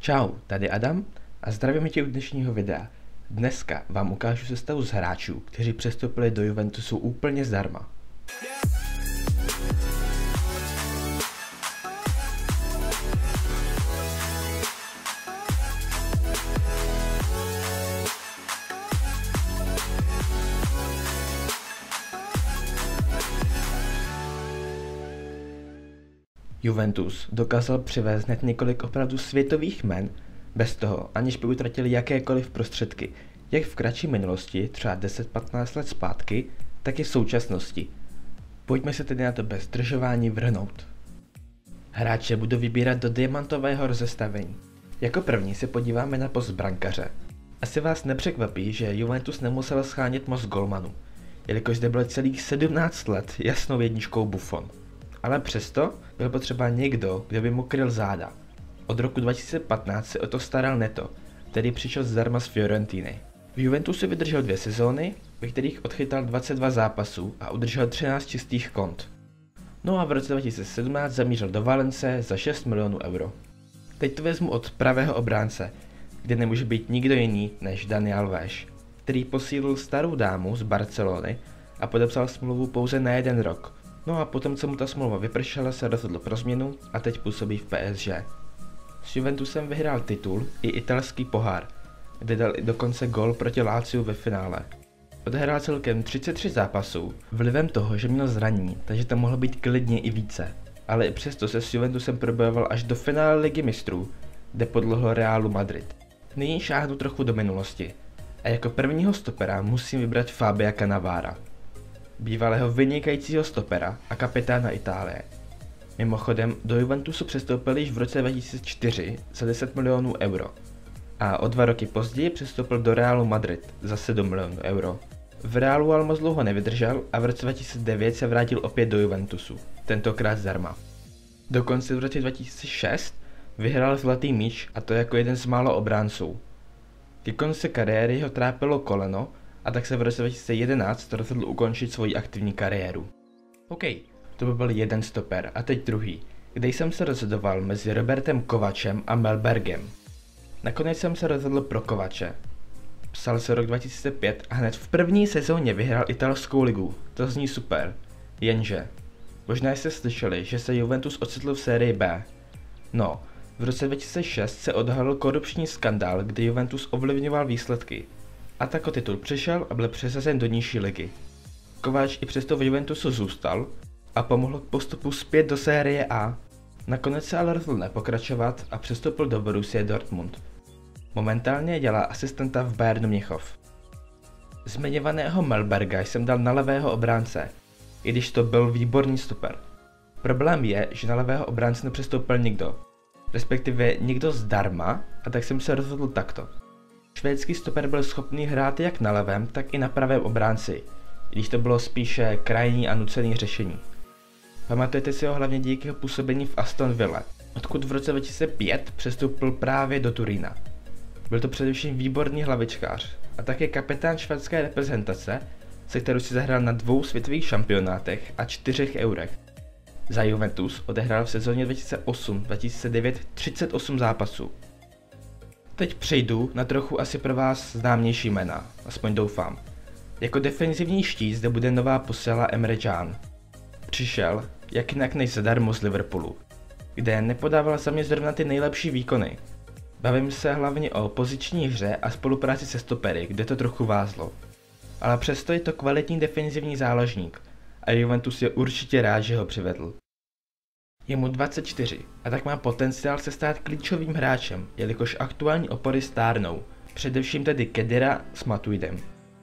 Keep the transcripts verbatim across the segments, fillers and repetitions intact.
Čau, tady Adam a zdravím tě u dnešního videa. Dneska vám ukážu sestavu z hráčů, kteří přestoupili do Juventusu úplně zdarma. Juventus dokázal přivést hned několik opravdu světových jmen, bez toho, aniž by utratili jakékoliv prostředky, jak v kratší minulosti, třeba deset patnáct let zpátky, tak i v současnosti. Pojďme se tedy na to bez zdržování vrhnout. Hráče budu vybírat do diamantového rozestavení. Jako první se podíváme na post brankaře. Asi vás nepřekvapí, že Juventus nemusel schánět moc golmanů, jelikož zde byl celých sedmnáct let jasnou jedničkou Buffon. Ale přesto byl potřeba někdo, kdo by mu kryl záda. Od roku dva tisíce patnáct se o to staral Neto, který přišel zdarma z Fiorentiny. V Juventusu vydržel dvě sezóny, ve kterých odchytal dvacet dva zápasů a udržel třináct čistých kont. No a v roce dva tisíce sedmnáct zamířil do Valence za šest milionů euro. Teď to vezmu od pravého obránce, kde nemůže být nikdo jiný než Dani Alves, který posílil starou dámu z Barcelony a podepsal smlouvu pouze na jeden rok. No a potom, co mu ta smlouva vypršela, se rozhodl pro změnu a teď působí v P S G. S Juventusem vyhrál titul i italský pohár, kde dal i dokonce gól proti Láciu ve finále. Odehrál celkem třicet tři zápasů, vlivem toho, že měl zranění, takže to mohlo být klidně i více. Ale i přesto se s Juventusem probojoval až do finále Ligy mistrů, kde podlehl Realu Madrid. Nyní šáhnu trochu do minulosti a jako prvního stopera musím vybrat Fabia Cannavara, bývalého vynikajícího stopera a kapitána Itálie. Mimochodem, do Juventusu přestoupil již v roce dva tisíce čtyři za deset milionů euro a o dva roky později přestoupil do Realu Madrid za sedm milionů euro. V Realu ale moc dlouho nevydržel a v roce dva tisíce devět se vrátil opět do Juventusu, tentokrát zdarma. Dokonce v roce dva tisíce šest vyhrál zlatý míč, a to jako jeden z málo obránců. Ke konci kariéry ho trápilo koleno, a tak se v roce dva tisíce jedenáct rozhodl ukončit svoji aktivní kariéru. OK, to by byl jeden stoper a teď druhý, kde jsem se rozhodoval mezi Robertem Kovačem a Mellbergem. Nakonec jsem se rozhodl pro Kovače. Psal se rok dva tisíce pět a hned v první sezóně vyhrál italskou ligu, to zní super, jenže možná jste slyšeli, že se Juventus ocitl v sérii B. No, v roce dva tisíce šest se odhalil korupční skandál, kdy Juventus ovlivňoval výsledky. A tak o titul přišel a byl přesazen do nižší ligy. Kováč i přesto v Juventusu zůstal a pomohl k postupu zpět do série A. Nakonec se ale rozhodl nepokračovat a přestoupil do Borussia Dortmund. Momentálně dělá asistenta v Bayernu Mnichov. Zmiňovaného Mellberga jsem dal na levého obránce, i když to byl výborný stoper. Problém je, že na levého obránce nepřestoupil nikdo, respektive nikdo zdarma, a tak jsem se rozhodl takto. Švédský stoper byl schopný hrát jak na levém, tak i na pravém obránci, i když to bylo spíše krajní a nucený řešení. Pamatujete si ho hlavně díky jeho působení v Aston Ville, odkud v roce dva tisíce pět přestoupil právě do Turína. Byl to především výborný hlavičkář a také kapitán švédské reprezentace, se kterou si zahrál na dvou světových šampionátech a čtyřech eurech. Za Juventus odehrál v sezóně dva tisíce osm dva tisíce devět třicet osm zápasů. Teď přejdu na trochu asi pro vás známější jména, aspoň doufám. Jako defenzivní štít zde bude nová posila Emre Can. Přišel, jak jinak než zadarmo z Liverpoolu, kde nepodával za mě zrovna ty nejlepší výkony. Bavím se hlavně o poziční hře a spolupráci se stopery, kde to trochu vázlo. Ale přesto je to kvalitní defenzivní záložník a Juventus je určitě rád, že ho přivedl. Je mu dvacet čtyři a tak má potenciál se stát klíčovým hráčem, jelikož aktuální opory stárnou, především tedy Khedira s Matuidem.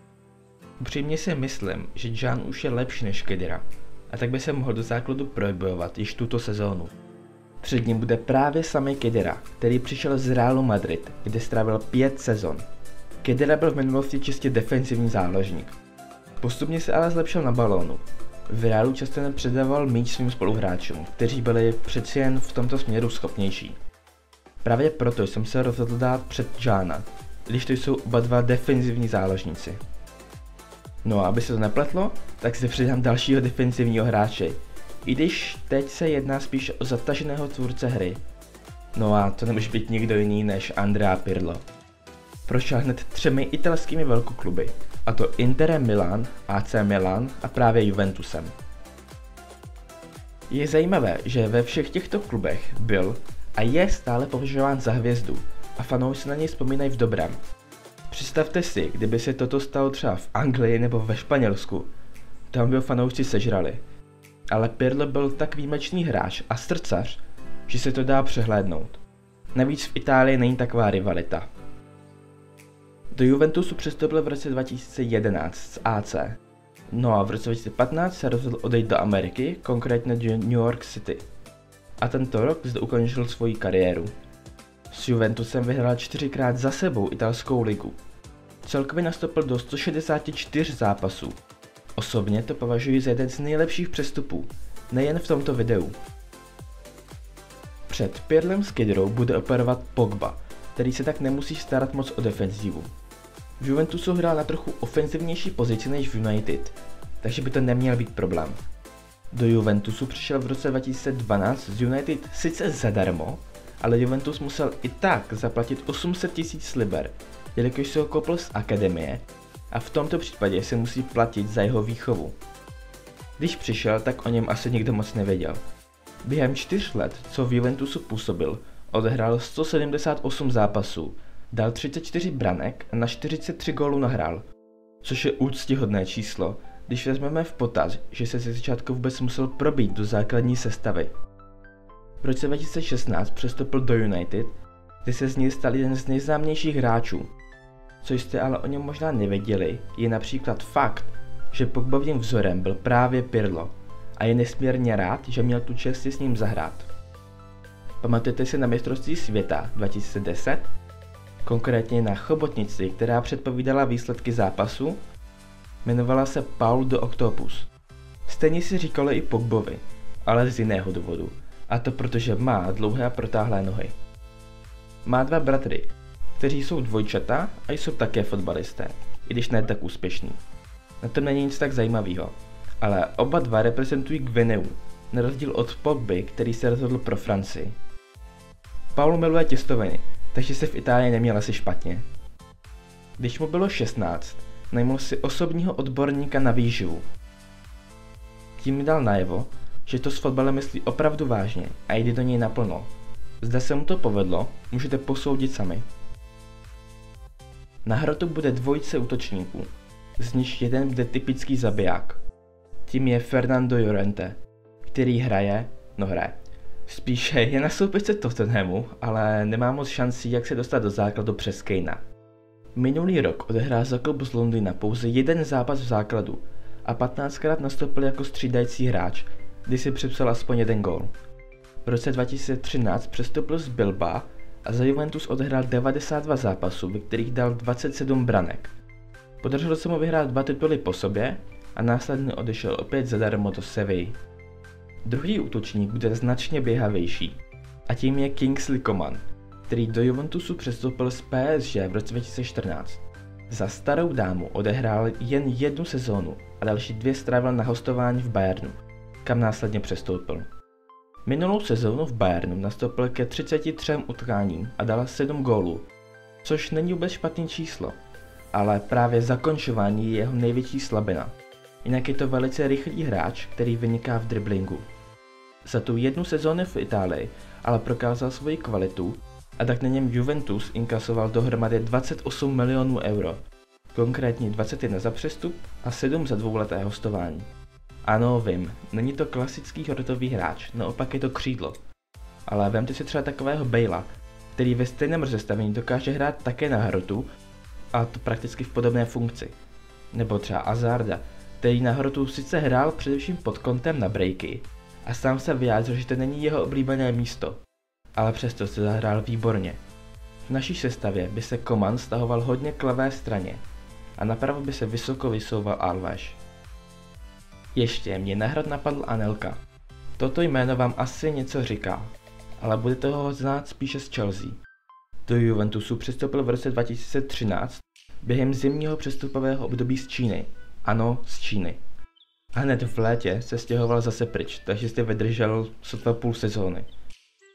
Upřímně si myslím, že Can už je lepší než Khedira, a tak by se mohl do základu probojovat již tuto sezónu. Před ním bude právě samý Khedira, který přišel z Realu Madrid, kde strávil pět sezon. Khedira byl v minulosti čistě defenzivní záložník. Postupně se ale zlepšil na balónu. V Realu často nepředával míč svým spoluhráčům, kteří byli přeci jen v tomto směru schopnější. Právě proto jsem se rozhodl dát před Cana, když to jsou oba dva defenzivní záložníci. No a aby se to nepletlo, tak si přidám dalšího defenzivního hráče, i když teď se jedná spíš o zataženého tvůrce hry. No a to nemůže být nikdo jiný než Andrea Pirlo. Prošel hned třemi italskými velkokluby, a to Interem Milan, A C Milan a právě Juventusem. Je zajímavé, že ve všech těchto klubech byl a je stále považován za hvězdu a fanoušci na něj vzpomínají v dobrém. Představte si, kdyby se toto stalo třeba v Anglii nebo ve Španělsku, tam by ho fanoušci sežrali. Ale Pirlo byl tak výjimečný hráč a srdcař, že se to dá přehlédnout. Navíc v Itálii není taková rivalita. Do Juventusu přestoupil v roce dva tisíce jedenáct z A C. No a v roce dva tisíce patnáct se rozhodl odejít do Ameriky, konkrétně do New York City. A tento rok zde ukončil svoji kariéru. S Juventusem vyhrál čtyřikrát za sebou italskou ligu. Celkově nastoupil do sto šedesáti čtyř zápasů. Osobně to považuji za jeden z nejlepších přestupů, nejen v tomto videu. Před Pirlem s Khedirou bude operovat Pogba, který se tak nemusí starat moc o defenzivu. V Juventusu hrál na trochu ofenzivnější pozici než v United, takže by to neměl být problém. Do Juventusu přišel v roce dva tisíce dvanáct z United sice zadarmo, ale Juventus musel i tak zaplatit osm set tisíc liber, jelikož se ho koupil z akademie a v tomto případě se musí platit za jeho výchovu. Když přišel, tak o něm asi nikdo moc nevěděl. Během čtyř let, co v Juventusu působil, odehrál sto sedmdesát osm zápasů, dal třicet čtyři branek a na čtyřicet tři gólů nahrál, což je úctyhodné číslo, když vezmeme v potaz, že se ze začátku vůbec musel probít do základní sestavy. V roce dva tisíce šestnáct přestoupil do United, kde se z něj stal jeden z nejznámějších hráčů. Co jste ale o něm možná nevěděli, je například fakt, že Pogbovým vzorem byl právě Pirlo a je nesmírně rád, že měl tu čest si s ním zahrát. Pamatujete si na mistrovství světa dva tisíce deset? Konkrétně na chobotnici, která předpovídala výsledky zápasu? Jmenovala se Paul de Octopus. Stejně si říkalo i Pogbovi, ale z jiného důvodu, a to protože má dlouhé a protáhlé nohy. Má dva bratry, kteří jsou dvojčata a jsou také fotbalisté, i když ne tak úspěšní. Na tom není nic tak zajímavého, ale oba dva reprezentují Gvineu, na rozdíl od Pogby, který se rozhodl pro Francii. Paul miluje těstoviny, takže se v Itálii neměl asi špatně. Když mu bylo šestnáct, najmul si osobního odborníka na výživu. Tím mi dal najevo, že to s fotbalem myslí opravdu vážně a jde do něj naplno. Zda se mu to povedlo, můžete posoudit sami. Na hrotu bude dvojice útočníků, z nich jeden bude typický zabiják. Tím je Fernando Llorente, který hraje, no hraje. Spíše je na soupeřce Tottenhamu, ale nemá moc šancí, jak se dostat do základu přes Kanea. Minulý rok odehrál za klub z Londýna pouze jeden zápas v základu a patnáctkrát nastoupil jako střídající hráč, kdy si připsal aspoň jeden gól. V roce dva tisíce třináct přestoupil z Bilbao a za Juventus odehrál devadesát dva zápasů, ve kterých dal dvacet sedm branek. Podařilo se mu vyhrát dva tituly po sobě a následně odešel opět zadarmo do Sevilly. Druhý útočník bude značně běhavější a tím je Kingsley Coman, který do Juventusu přestoupil z P S G v roce dva tisíce čtrnáct. Za starou dámu odehrál jen jednu sezónu a další dvě strávil na hostování v Bayernu, kam následně přestoupil. Minulou sezónu v Bayernu nastoupil ke třiceti třem utkáním a dal sedm gólů, což není vůbec špatný číslo, ale právě zakončování je jeho největší slabina. Jinak je to velice rychlý hráč, který vyniká v driblingu. Za tu jednu sezónu v Itálii ale prokázal svoji kvalitu a tak na něm Juventus inkasoval dohromady dvacet osm milionů euro, konkrétně dvacet jedna za přestup a sedm za dvouleté hostování. Ano, vím, není to klasický hrotový hráč, naopak je to křídlo. Ale vemte si třeba takového Bale'a, který ve stejném rozestavení dokáže hrát také na hrotu, a to prakticky v podobné funkci. Nebo třeba Hazarda, který na hrotu sice hrál především pod kontem na breaky a sám se vyjádřil, že to není jeho oblíbené místo, ale přesto se zahrál výborně. V naší sestavě by se Coman stahoval hodně k levé straně a napravo by se vysoko vysouval Alves. Ještě mě na hrad napadl Anelka. Toto jméno vám asi něco říká, ale budete ho znát spíše z Chelsea. Do Juventusu přestoupil v roce dva tisíce třináct během zimního přestupového období z Číny. Ano, z Číny. A hned v létě se stěhoval zase pryč, takže jste vydržel sotva půl sezóny.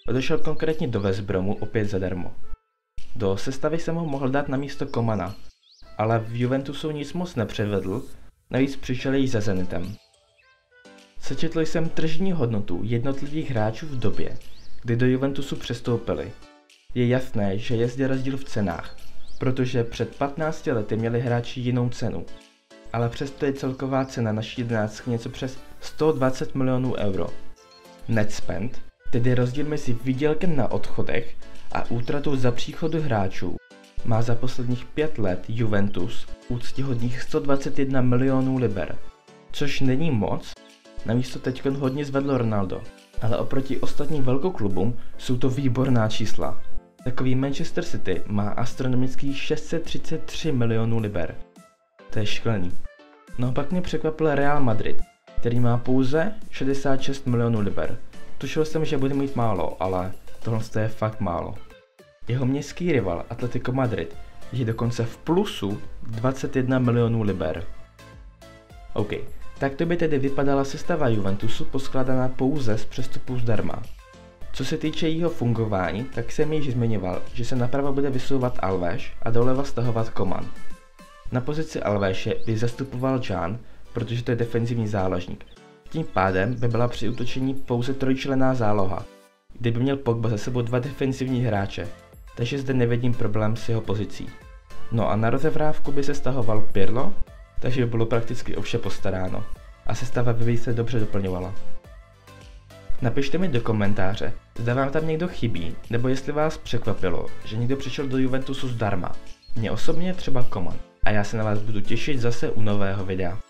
Odešel konkrétně do West Bromu opět zadarmo. Do sestavy jsem ho mohl dát na místo Komana, ale v Juventusu nic moc nepřevedl, navíc přišel již za Zenitem. Sečetl jsem tržní hodnotu jednotlivých hráčů v době, kdy do Juventusu přestoupili. Je jasné, že je zde rozdíl v cenách, protože před patnácti lety měli hráči jinou cenu, ale přesto je celková cena naší jedenáctky něco přes sto dvacet milionů euro. Net spend, tedy rozdíl mezi výdělkem na odchodech a útratou za příchodu hráčů, má za posledních pět let Juventus úctyhodných sto dvacet jedna milionů liber, což není moc, namísto teďkon hodně zvedlo Ronaldo, ale oproti ostatním velkoklubům jsou to výborná čísla. Takový Manchester City má astronomických šest set třicet tři milionů liber. To je šílený. No pak mě překvapil Real Madrid, který má pouze šedesát šest milionů liber. Tušil jsem, že bude mít málo, ale tohle je fakt málo. Jeho městský rival Atletico Madrid je dokonce v plusu dvacet jedna milionů liber. OK, tak to by tedy vypadala sestava Juventusu poskládaná pouze z přestupů zdarma. Co se týče jeho fungování, tak jsem již zmiňoval, že se napravo bude vysouvat Alves a doleva stahovat Coman. Na pozici Alvese by zastupoval Can, protože to je defenzivní záložník. Tím pádem by byla při útočení pouze trojčlenná záloha, kde by měl Pogba za sebou dva defenzivní hráče, takže zde nevidím problém s jeho pozicí. No a na rozevrávku by se stahoval Pirlo, takže by bylo prakticky o vše postaráno a sestava by se dobře doplňovala. Napište mi do komentáře, zda vám tam někdo chybí, nebo jestli vás překvapilo, že někdo přišel do Juventusu zdarma. Mně osobně třeba Coman a já se na vás budu těšit zase u nového videa.